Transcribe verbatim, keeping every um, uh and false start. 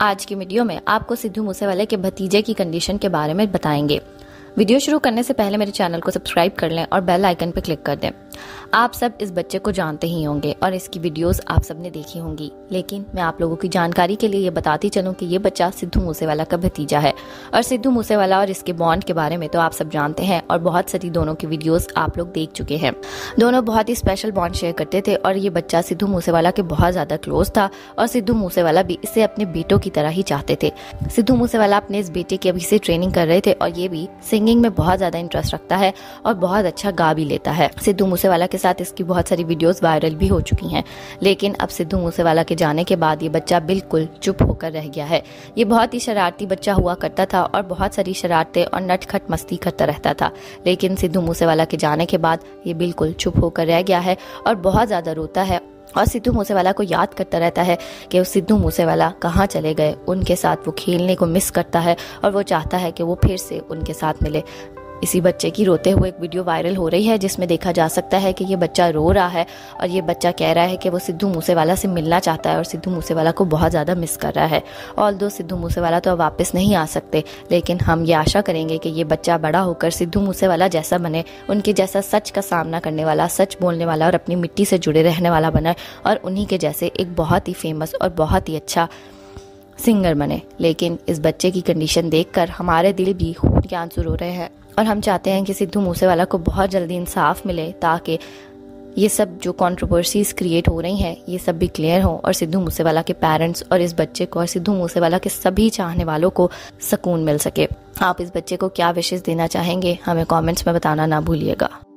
आज की वीडियो में आपको सिद्धू मूसेवाले के भतीजे की कंडीशन के बारे में बताएंगे। वीडियो शुरू करने से पहले मेरे चैनल को सब्सक्राइब कर लें और बेल आइकन पर क्लिक कर दें। आप सब इस बच्चे को जानते ही होंगे और इसकी वीडियोस आप सब ने देखी होंगी, लेकिन मैं आप लोगों की जानकारी के लिए ये बताती चलूं कि ये बच्चा सिद्धू मूसेवाला का भतीजा है। और सिद्धू मूसेवाला और इसके बॉन्ड के बारे में तो आप सब जानते हैं और बहुत सारी दोनों की वीडियोस आप लोग देख चुके हैं। दोनों बहुत ही स्पेशल बॉन्ड शेयर करते थे और ये बच्चा सिद्धू मूसेवाला के बहुत ज्यादा क्लोज था और सिद्धू मूसेवाला भी इसे अपने बेटों की तरह ही चाहते थे। सिद्धू मूसेवाला अपने इस बेटे की अभी से ट्रेनिंग कर रहे थे और ये भी सिंगिंग में बहुत ज्यादा इंटरेस्ट रखता है और बहुत अच्छा गा भी लेता है। सिद्धू मूसेवाला के साथ इसकी बहुत सारी वीडियोस वायरल भी हो चुकी हैं, लेकिन अब सिद्धू मूसेवाला के जाने के बाद ये बच्चा बिल्कुल चुप होकर रह गया है। ये बहुत ही शरारती बच्चा हुआ करता था और बहुत सारी शरारतें और नटखट मस्ती करता रहता था, लेकिन सिद्धू मूसेवाला के जाने के बाद ये बिल्कुल चुप होकर रह गया है और बहुत ज्यादा रोता है और सिद्धू मूसेवाला को याद करता रहता है कि वो सिद्धू मूसेवाला कहाँ चले गए। उनके साथ वो खेलने को मिस करता है और वो चाहता है कि वो फिर से उनके साथ मिले। इसी बच्चे की रोते हुए एक वीडियो वायरल हो रही है जिसमें देखा जा सकता है कि ये बच्चा रो रहा है और ये बच्चा कह रहा है कि वो सिद्धू मूसेवाला से मिलना चाहता है और सिद्धू मूसेवाला को बहुत ज़्यादा मिस कर रहा है। ऑल्दो सिद्धू मूसेवाला तो अब वापस नहीं आ सकते, लेकिन हम ये आशा करेंगे कि ये बच्चा बड़ा होकर सिद्धू मूसेवाला जैसा बने, उनके जैसा सच का सामना करने वाला, सच बोलने वाला और अपनी मिट्टी से जुड़े रहने वाला बने और उन्हीं के जैसे एक बहुत ही फेमस और बहुत ही अच्छा सिंगर बने। लेकिन इस बच्चे की कंडीशन देखकर हमारे दिल भी खून के आंसू रो रहे हैं और हम चाहते हैं कि सिद्धू मूसेवाला को बहुत जल्दी इंसाफ मिले ताकि ये सब जो कंट्रोवर्सीज क्रिएट हो रही हैं ये सब भी क्लियर हो और सिद्धू मूसेवाला के पेरेंट्स और इस बच्चे को और सिद्धू मूसेवाला के सभी चाहने वालों को सुकून मिल सके। आप इस बच्चे को क्या विशेष देना चाहेंगे हमें कमेंट्स में बताना ना भूलिएगा।